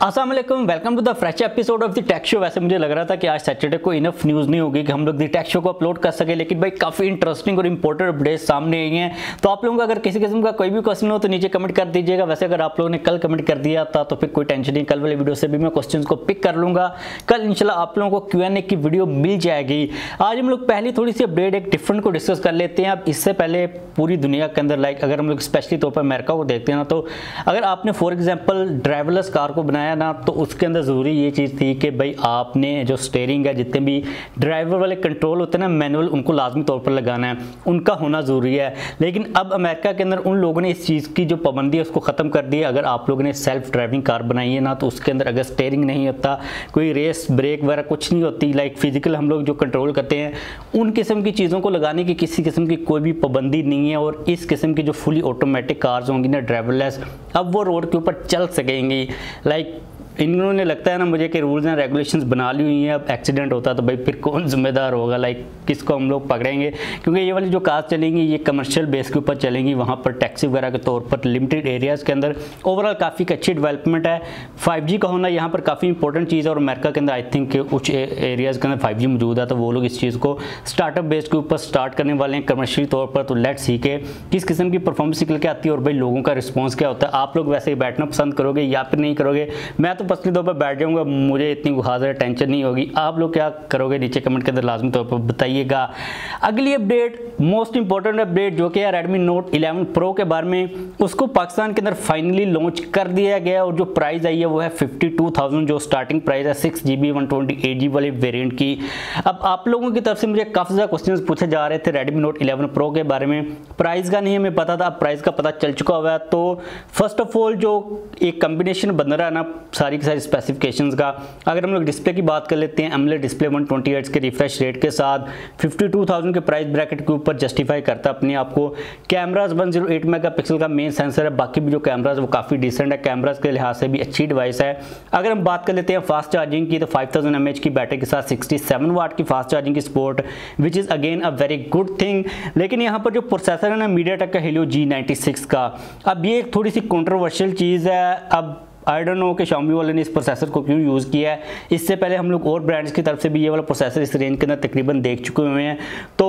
अस्सलाम वालेकुम, welcome to the fresh episode of the tech show. वैसे मुझे लग रहा था कि आज सैटरडे को इनफ न्यूज़ नहीं होगी कि हम लोग द टेक शो को अपलोड कर सके, लेकिन भाई काफ़ी इंटरेस्टिंग और इंपॉर्टेंट अपडेट सामने आई हैं। तो आप लोगों का अगर किसी किस्म का कोई भी क्वेश्चन हो तो नीचे कमेंट कर दीजिएगा। वैसे अगर आप लोगों ने कल कमेंट कर दिया था तो फिर कोई टेंशन नहीं, कल वाले वीडियो से भी मैं क्वेश्चन को पिक कर लूँगा। कल इंशाल्लाह आप लोगों को Q&A की वीडियो मिल जाएगी। आज हम लोग पहली थोड़ी सी अपडेट एक डिफरेंट को डिस्कस कर लेते हैं। अब इससे पहले पूरी दुनिया के अंदर अगर हम लोग स्पेशली तौर पर अमेरिका को देखते हैं ना, तो अगर आपने फॉर एग्जाम्पल ड्राइवरलेस कार को बनाया ना, तो उसके अंदर ज़रूरी ये चीज़ थी कि भाई आपने जो स्टीयरिंग है, जितने भी ड्राइवर वाले कंट्रोल होते हैं ना मैनुअल, उनको लाजमी तौर पर लगाना है, उनका होना ज़रूरी है। लेकिन अब अमेरिका के अंदर उन लोगों ने इस चीज़ की जो पाबंदी है उसको ख़त्म कर दी है। अगर आप लोगों ने सेल्फ ड्राइविंग कार बनाई है ना, तो उसके अंदर अगर स्टीयरिंग नहीं होता, कोई रेस ब्रेक वगैरह कुछ नहीं होती, फिजिकल हम लोग जो कंट्रोल करते हैं उन किस्म की चीज़ों को लगाने की किसी किस्म की कोई भी पाबंदी नहीं है। और इस किस्म की जो फुली ऑटोमेटिक कार्स होंगी ना ड्राइवरलेस, अब वो रोड के ऊपर चल सकेंगी। इन्होंने लगता है ना मुझे कि रूल्स एंड रेगुलेशंस बना ली हुई हैं। अब एक्सीडेंट होता तो भाई फिर कौन जिम्मेदार होगा, किसको हम लोग पकड़ेंगे? क्योंकि ये वाली जो कार्स चलेंगी ये कमर्शियल बेस के ऊपर चलेंगी, वहाँ पर टैक्सी वगैरह के तौर पर लिमिटेड एरियाज़ के अंदर। ओवरऑल काफ़ी अच्छी डेवलपमेंट है। 5G का होना यहाँ पर काफ़ी इंपॉर्टेंट चीज़ है, और अमेरिका के अंदर आई थिंक कुछ एरियाज़ के अंदर 5G मौजूद है, तो वो लोग इस चीज़ को स्टार्टअप बेस के ऊपर स्टार्ट करने वाले हैं कमर्शियल तौर पर। तो लेट्स सी के किस किस्म की परफॉर्मेंस निकल के आती है और भाई लोगों का रिस्पॉन्स क्या होता है। आप लोग वैसे ही बैठना पसंद करोगे या फिर नहीं करोगे? मैं तो पर्सनली तौर पर बैठ जाऊंगा, मुझे इतनी खास टेंशन नहीं होगी। आप लोग क्या करोगे नीचे कमेंट के अंदर लाजमी तौर पर बताइएगा। अगली अपडेट, मोस्ट इंपॉर्टेंट अपडेट, जो कि है Redmi Note 11 Pro के बारे में। उसको पाकिस्तान के अंदर फाइनली लॉन्च कर दिया गया, और जो प्राइस आई है वो है 52,000, जो स्टार्टिंग प्राइस है 6GB 128GB वाले वेरिएंट की। अब आप लोगों की तरफ से मुझे काफ़ी ज़्यादा क्वेश्चन पूछे जा रहे थे Redmi Note 11 Pro के बारे में। प्राइस का नहीं हमें पता था, अब प्राइस का पता चल चुका हुआ है। तो फर्स्ट ऑफ ऑल जो एक कम्बिनेशन बन रहा है ना सारी की सारी स्पेसिफिकेशंस का, अगर हम लोग डिस्प्ले की बात कर लेते हैं, AMOLED डिस्प्ले 120 हर्ट्ज के रिफ्रेश रेट के साथ 52,000 के प्राइस ब्रैकेट के ऊपर जस्टिफाई करता है अपने आप को। कैमराज 108 मेगापिक्सल का मेन सेंसर है, बाकी भी जो कैमराज वो काफ़ी डिसेंट है, कैमराज के लिहाज से भी अच्छी डिवाइस है। अगर हम बात कर लेते हैं फास्ट चार्जिंग की, तो 5000 mAh की बैटरी के साथ 67 वाट की फास्ट चार्जिंग की support, which is again a very good thing. लेकिन यहाँ पर जो प्रोसेसर है ना MediaTek का Helio G96 का, अब ये थोड़ी सी कंट्रोवर्शियल चीज़ है। अब आई डोंट नो कि Xiaomi वाले ने इस प्रोसेसर को क्यों यूज़ किया है। इससे पहले हम लोग और ब्रांड्स की तरफ से भी ये वाला प्रोसेसर इस रेंज के अंदर तकरीबन देख चुके हुए हैं। तो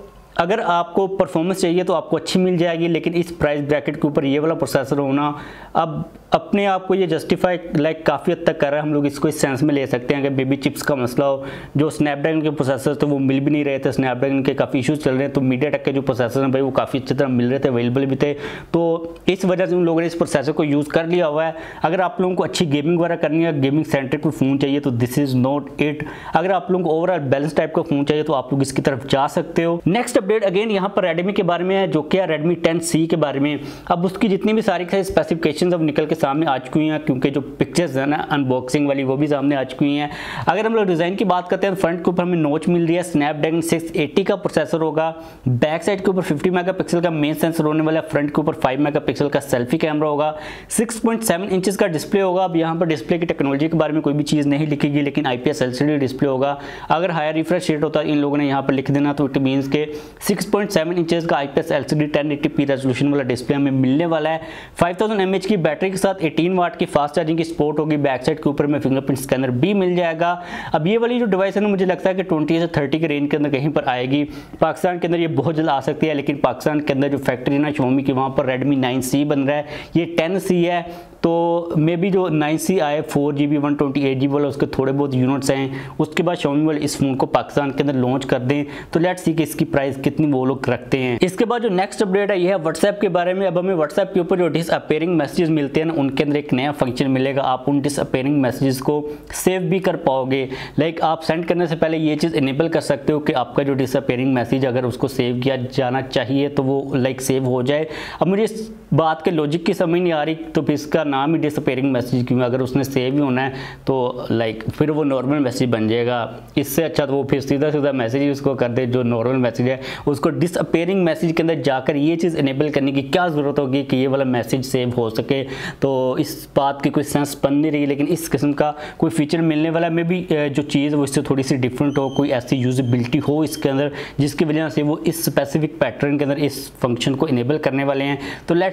अगर आपको परफॉर्मेंस चाहिए तो आपको अच्छी मिल जाएगी, लेकिन इस प्राइस ब्रैकेट के ऊपर ये वाला प्रोसेसर होना अब अपने आप को ये जस्टिफाई काफ़ी हद तक कर रहा है। हम लोग इसको इस सेंस में ले सकते हैं कि बेबी चिप्स का मसला हो, जो स्नैपड्रैगन के प्रोसेसर तो वो मिल भी नहीं रहे थे, स्नैपड्रैगन के काफ़ी इशूज़ चल रहे हैं। तो MediaTek के जो प्रोसेसर हैं भाई वो काफ़ी अच्छी तरह मिल रहे थे, अवेलेबल भी थे। तो इस वजह से उन लोगों ने इस प्रोसेसर को यूज़ कर लिया हुआ है। अगर आप लोगों को अच्छी गेमिंग वगैरह करनी है, गेमिंग सेंट्रिक कोई फ़ोन चाहिए तो दिस इज़ नॉट इट। अगर आप लोगों को ओवरऑल बैलेंस टाइप का फ़ोन चाहिए तो आप लोग इसकी तरफ जा सकते हो। नेक्स्ट अपडेट अगेन यहाँ पर Redmi के बारे में है, जो कि Redmi 10C के बारे में। अब उसकी जितनी भी सारी स्पेसिफिकेशंस अब निकल के सामने आ चुकी हैं, क्योंकि जो पिक्चर्स है ना अनबॉक्सिंग वाली वो भी सामने आ चुकी हैं। अगर हम लोग डिज़ाइन की बात करते हैं तो फ्रंट के ऊपर हमें नोच मिल रही है, स्नैपड्रैगन 680 का प्रोसेसर होगा। बैक साइड के ऊपर 50 मेगापिक्सल का मेन सेंसर होने वाला है, फ्रंट के ऊपर 5 मेगापिक्सल का सेल्फी कैमरा होगा, 6.7 इंचेस का डिस्प्ले होगा। अब यहाँ पर डिस्प्ले की टेक्नोलॉजी के बारे में कोई भी चीज़ नहीं लिखेगी, लेकिन IPS LCD डिस्प्ले होगा। अगर हायर रिफ्रेश रेट होता है इन लोगों ने यहाँ पर लिख देना, तो इट मीन्स के 6.7 इंचेस का IPS LCD 1080p रेजोल्यूशन वाला डिस्प्ले हमें मिलने वाला है। 5000 mAh की बैटरी के साथ 18 वाट की फास्ट चार्जिंग की सपोर्ट होगी। बैक साइड के ऊपर में फिंगरप्रिंट स्कैनर भी मिल जाएगा। अब ये वाली जो डिवाइस है ना मुझे लगता है कि 20 से 30 के रेंज के अंदर कहीं पर आएगी। पाकिस्तान के अंदर ये बहुत जल्द आ सकती है, लेकिन पाकिस्तान के अंदर जो फैक्ट्री है ना Xiaomi की, वहाँ पर Redmi 9C बन रहा है, ये 10C है। तो मे बी जो 9C आए 4GB 128GB वाला, उसके थोड़े बहुत यूनिट्स हैं, उसके बाद Xiaomi वाले इस फोन को पाकिस्तान के अंदर लॉन्च कर दें। तो लेट्स सी कि इसकी प्राइस कितनी वो लोग रखते हैं। इसके बाद जो नेक्स्ट अपडेट है ये है WhatsApp के बारे में। अब हमें WhatsApp के ऊपर जो डिसअपेयरिंग मैसेजेस मिलते हैं ना, उनके अंदर एक नया फंक्शन मिलेगा। आप उन डिसअपेयरिंग मैसेजेस को सेव भी कर पाओगे। आप सेंड करने से पहले ये चीज़ इनेबल कर सकते हो कि आपका जो डिसअपेयरिंग मैसेज अगर उसको सेव किया जाना चाहिए तो वो सेव हो जाए। अब मुझे इस बात के लॉजिक की समझ नहीं आ रही, तो फिर इसका नाम ही डिसअपेयरिंग मैसेज क्यों? अगर उसने सेव ही होना है तो फिर वो नॉर्मल मैसेज बन जाएगा। इससे अच्छा तो वो फिर सीधा सीधा मैसेज ही उसको कर दे, जो नॉर्मल मैसेज है उसको डिसअपेयरिंग मैसेज के अंदर जाकर ये चीज़ इनेबल करने की क्या ज़रूरत होगी कि ये वाला मैसेज सेव हो सके। तो इस बात की कोई सेंस बन नहीं रही, लेकिन इस किस्म का कोई फीचर मिलने वाला मे भी जो चीज़ वो इससे थोड़ी सी डिफरेंट हो, कोई ऐसी यूजेबिलिटी हो इसके अंदर जिसकी वजह से वो इस स्पेसिफिक पैटर्न के अंदर इस फंक्शन को इनेबल करने वाले हैं। तो लेट्स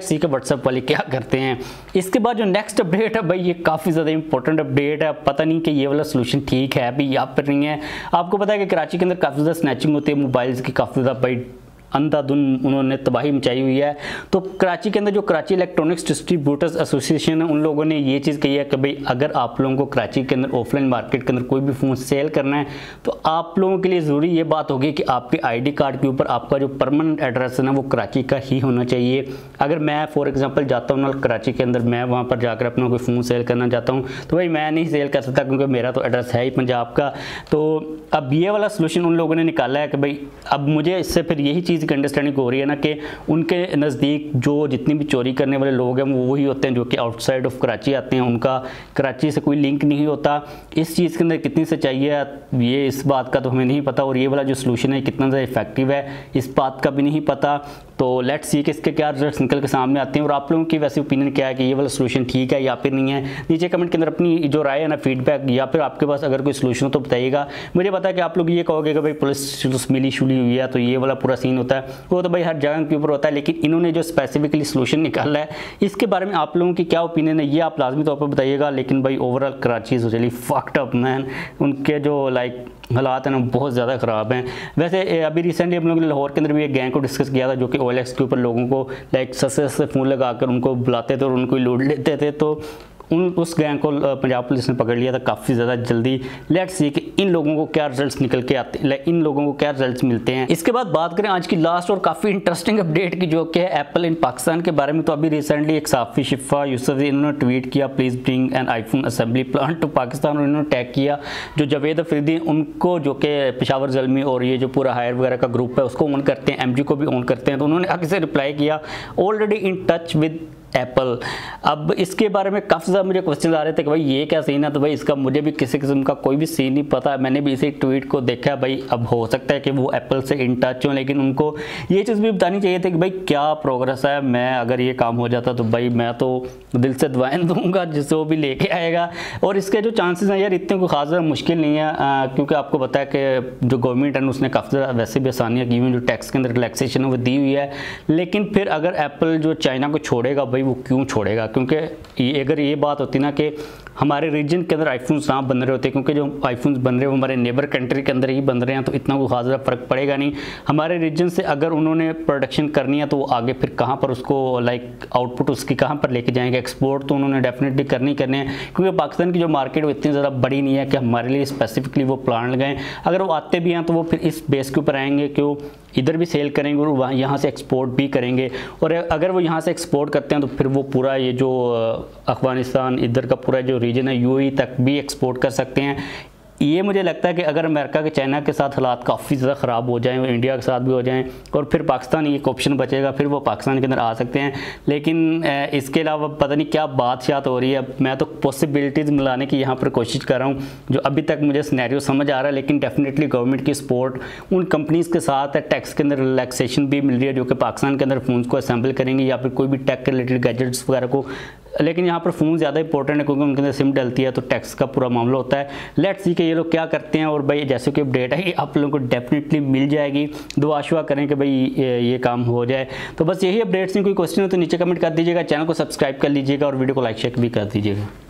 लेट्स सी के व्हाट्सएप वाले क्या करते हैं। इसके बाद जो नेक्स्ट अपडेट है भाई, ये काफ़ी ज़्यादा इंपॉर्टेंट अपडेट है। पता नहीं कि ये वाला सोल्यूशन ठीक है अभी या फिर नहीं है। आपको पता है कि कराची के अंदर काफ़ी ज़्यादा स्नैचिंग होती है मोबाइल्स की, काफ़ी ज़्यादा भाई अंधाधुंध उन्होंने तबाही मचाई हुई है। तो कराची के अंदर जो कराची इलेक्ट्रॉनिक्स डिस्ट्रीब्यूटर्स एसोसिएशन है, उन लोगों ने ये चीज़ कही है कि भाई अगर आप लोगों को कराची के अंदर ऑफलाइन मार्केट के अंदर कोई भी फ़ोन सेल करना है तो आप लोगों के लिए ज़रूरी ये बात होगी कि आपके आईडी कार्ड के ऊपर आपका जो परमानेंट एड्रेस है ना वो कराची का ही होना चाहिए। अगर मैं फॉर एग्जाम्पल जाता हूँ ना कराची के अंदर, मैं वहाँ पर जाकर अपना कोई फ़ोन सेल करना चाहता हूँ तो भाई मैं नहीं सेल कर सकता क्योंकि मेरा तो एड्रेस है ही पंजाब का। तो अब ये वाला सोल्यूशन उन लोगों ने निकाला है कि भाई अब मुझे इससे फिर यही चीज़ की अंडरस्टैंडिंग हो रही है ना कि उनके नज़दीक जो जितनी भी चोरी करने वाले लोग हैं वो वही होते हैं जो कि आउटसाइड ऑफ कराची आते हैं, उनका कराची से कोई लिंक नहीं होता। इस चीज़ के अंदर कितनी सच्चाई है ये इस बात का तो हमें नहीं पता, और ये वाला जो सोल्यूशन है कितना ज़्यादा इफेक्टिव है इस बात का भी नहीं पता। तो लेट्स सी कि इसके क्या रिजल्ट्स निकल के सामने आते हैं और आप लोगों की वैसे ओपिनियन क्या है कि ये वाला सोल्यूशन ठीक है या फिर नहीं है। नीचे कमेंट के अंदर अपनी जो राय है ना, फीडबैक, या फिर आपके पास अगर कोई सोल्यूशन हो तो बताइएगा। मुझे पता है कि आप लोग ये कहोगे कि भाई पुलिस मिली शुली हुई है तो ये वाला पूरा सीन होता है, वो तो भाई हर जगह के ऊपर होता है, लेकिन इन्होंने जो स्पेसिफिकली सोल्यूशन निकाला है इसके बारे में आप लोगों की क्या ओपिनियन है ये आप लाजमी तौर पर बताइएगा। लेकिन भाई overall Karachi is really fucked up man, उनके जो लाइक हालात हैं ना बहुत ज़्यादा ख़राब हैं। वैसे अभी रिसेंटली हम लोगों ने लाहौर के अंदर भी एक गैंग को डिस्कस किया था जो कि OLX के ऊपर लोगों को लाइक सस्ते फ़ोन लगाकर उनको बुलाते थे और उनको लूट लेते थे। तो उस गैंग को पंजाब पुलिस ने पकड़ लिया था काफ़ी ज़्यादा जल्दी। लेट्स सी कि इन लोगों को क्या रिजल्ट्स निकल के आते हैं, इन लोगों को क्या रिजल्ट्स मिलते हैं। इसके बाद बात करें आज की लास्ट और काफ़ी इंटरेस्टिंग अपडेट की जो कि है एप्पल इन पाकिस्तान के बारे में। तो अभी रिसेंटली एक साफ़ी शिफा यूसुफ इन्होंने ट्वीट किया please bring an iPhone assembly plant to Pakistan, और इन्होंने टैग किया जो जावेद अफरीदी उनको जो कि पेशावर ज़ल्मी और ये जो पूरा हायर वगैरह का ग्रुप है उसको ऑन करते हैं, MG को भी ऑन करते हैं। तो उन्होंने आगे से रिप्लाई किया already in touch with Apple. अब इसके बारे में काफ़ी ज़्यादा मुझे क्वेश्चन आ रहे थे कि भाई ये क्या सीन है, तो भाई इसका मुझे भी किसी किस्म का कोई भी सीन नहीं पता। मैंने भी इसी ट्वीट को देखा भाई, अब हो सकता है कि वो एप्पल से इन टच हो, लेकिन उनको ये चीज़ भी बतानी चाहिए थी कि भाई क्या प्रोग्रेस है। मैं अगर ये काम हो जाता तो भाई मैं तो दिल से दुआएं दूंगा जिससे वो भी लेके आएगा। और इसके जो चांसेस हैं यार इतने को खास मुश्किल नहीं है क्योंकि आपको पता है कि जो गवर्नमेंट है उसने काफ़ी ज़्यादा वैसे भी आसानियाँ की हुई हैं, जो टैक्स के अंदर रिलैक्सेशन है वो दी हुई है। लेकिन फिर अगर एप्पल जो चाइना को छोड़ेगा भाई वो क्यों छोड़ेगा, क्योंकि अगर ये बात होती ना कि हमारे रीजन के अंदर आईफोन्स ना बन रहे होते, क्योंकि जो आईफोन्स बन रहे हैं वो हमारे नेबर कंट्री के अंदर ही बन रहे हैं तो इतना कोई खास फ़र्क पड़ेगा नहीं। हमारे रीजन से अगर उन्होंने प्रोडक्शन करनी है तो वो आगे फिर कहाँ पर उसको लाइक आउटपुट उसकी कहाँ पर लेके जाएंगे। एक्सपोर्ट तो उन्होंने डेफिनेटली करने हैं क्योंकि पाकिस्तान की जो मार्केट वो इतनी ज़्यादा बड़ी नहीं है कि हमारे लिए स्पेसिफिकली वो प्लान लगाएं। अगर वो आते भी हैं तो वो फिर इस बेस के ऊपर आएंगे कि वो इधर भी सेल करेंगे और वहाँ यहाँ से एक्सपोर्ट भी करेंगे। और अगर वो यहाँ से एक्सपोर्ट करते हैं तो फिर वो पूरा ये जो अफ़गानिस्तान इधर का पूरा जो रीजन है UAE तक भी एक्सपोर्ट कर सकते हैं। ये मुझे लगता है कि अगर अमेरिका के चाइना के साथ हालात काफ़ी ज़्यादा ख़राब हो जाएं, इंडिया के साथ भी हो जाएं और फिर पाकिस्तान एक ऑप्शन बचेगा, फिर वो पाकिस्तान के अंदर आ सकते हैं। लेकिन इसके अलावा पता नहीं क्या बात हो रही है। मैं तो पॉसिबिलिटीज़ मिलाने की यहाँ पर कोशिश कर रहा हूँ जो अभी तक मुझे सिनेरियो समझ आ रहा है। लेकिन डेफिनेटली गवर्नमेंट की सपोर्ट उन कंपनीज़ के साथ है, टैक्स के अंदर रिलैक्सेशन भी मिल रही है जो कि पाकिस्तान के अंदर फ़ोन्स को असेंबल करेंगे या फिर कोई भी टेक रिलेटेड गैजेट्स वगैरह को। लेकिन यहाँ पर फ़ोन ज़्यादा इंपॉर्टेंट है क्योंकि उनके अंदर सिम डलती है तो टैक्स का पूरा मामला होता है। लेट्स सी कि ये लोग क्या करते हैं। और भाई जैसे कि अपडेट है आप लोगों को डेफिनेटली मिल जाएगी, दुआ शुआ करें कि भाई ये काम हो जाए। तो बस यही अपडेट्स हैं। कोई क्वेश्चन हो तो नीचे कमेंट कर दीजिएगा, चैनल को सब्सक्राइब कर लीजिएगा और वीडियो को लाइक शेयर भी कर दीजिएगा।